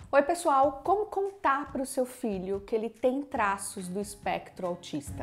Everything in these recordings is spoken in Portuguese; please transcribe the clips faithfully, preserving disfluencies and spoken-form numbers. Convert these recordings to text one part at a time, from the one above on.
Oi pessoal, como contar para o seu filho que ele tem traços do espectro autista?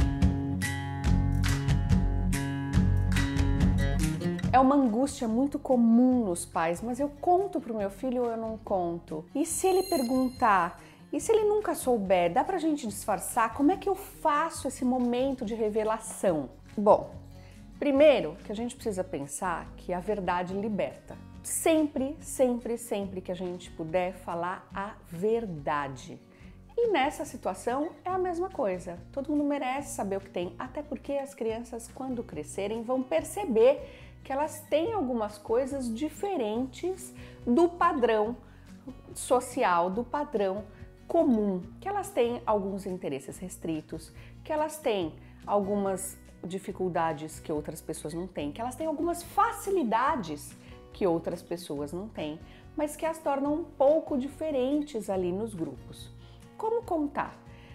É uma angústia muito comum nos pais, mas eu conto para o meu filho ou eu não conto? E se ele perguntar, e se ele nunca souber, dá pra gente disfarçar? Como é que eu faço esse momento de revelação? Bom, primeiro que a gente precisa pensar que a verdade liberta. Sempre, sempre, sempre que a gente puder falar a verdade. E nessa situação é a mesma coisa. Todo mundo merece saber o que tem, até porque as crianças, quando crescerem, vão perceber que elas têm algumas coisas diferentes do padrão social, do padrão comum, que elas têm alguns interesses restritos, que elas têm algumas dificuldades que outras pessoas não têm, que elas têm algumas facilidades que outras pessoas não têm, mas que as tornam um pouco diferentes ali nos grupos. Como contar?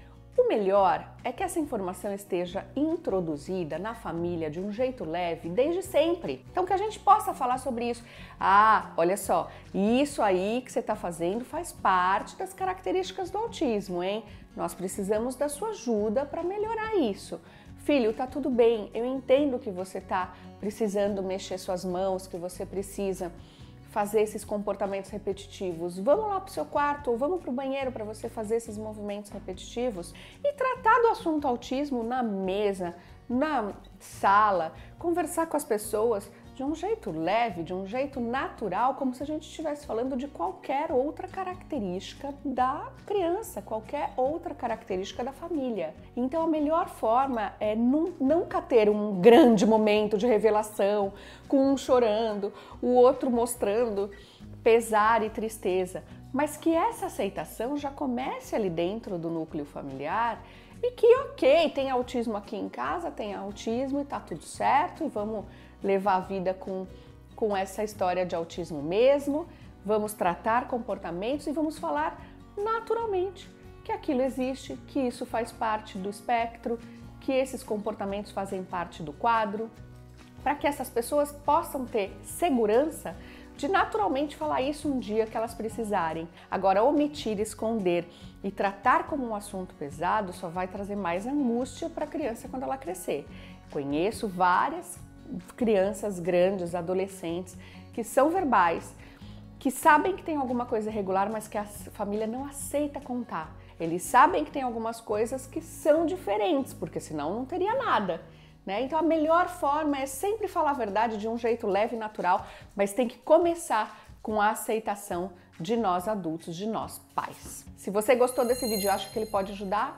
O melhor é que essa informação esteja introduzida na família de um jeito leve desde sempre. Então que a gente possa falar sobre isso. Ah, olha só, isso aí que você está fazendo faz parte das características do autismo, hein? Nós precisamos da sua ajuda para melhorar isso. Filho, tá tudo bem, eu entendo que você tá precisando mexer suas mãos, que você precisa fazer esses comportamentos repetitivos. Vamos lá pro seu quarto ou vamos pro banheiro para você fazer esses movimentos repetitivos e tratar do assunto autismo na mesa, na sala, conversar com as pessoas de um jeito leve, de um jeito natural, como se a gente estivesse falando de qualquer outra característica da criança, qualquer outra característica da família. Então a melhor forma é nunca ter um grande momento de revelação, com um chorando, o outro mostrando pesar e tristeza, mas que essa aceitação já comece ali dentro do núcleo familiar e que ok, tem autismo aqui em casa, tem autismo e tá tudo certo e vamos levar a vida com, com essa história de autismo mesmo, vamos tratar comportamentos e vamos falar naturalmente que aquilo existe, que isso faz parte do espectro, que esses comportamentos fazem parte do quadro, para que essas pessoas possam ter segurança de naturalmente falar isso um dia que elas precisarem. Agora, omitir, esconder e tratar como um assunto pesado só vai trazer mais angústia para a criança quando ela crescer. Conheço várias crianças grandes, adolescentes, que são verbais, que sabem que tem alguma coisa irregular, mas que a família não aceita contar. Eles sabem que tem algumas coisas que são diferentes, porque senão não teria nada, né? Então a melhor forma é sempre falar a verdade de um jeito leve e natural, mas tem que começar com a aceitação de nós adultos, de nós pais. Se você gostou desse vídeo e acha que ele pode ajudar,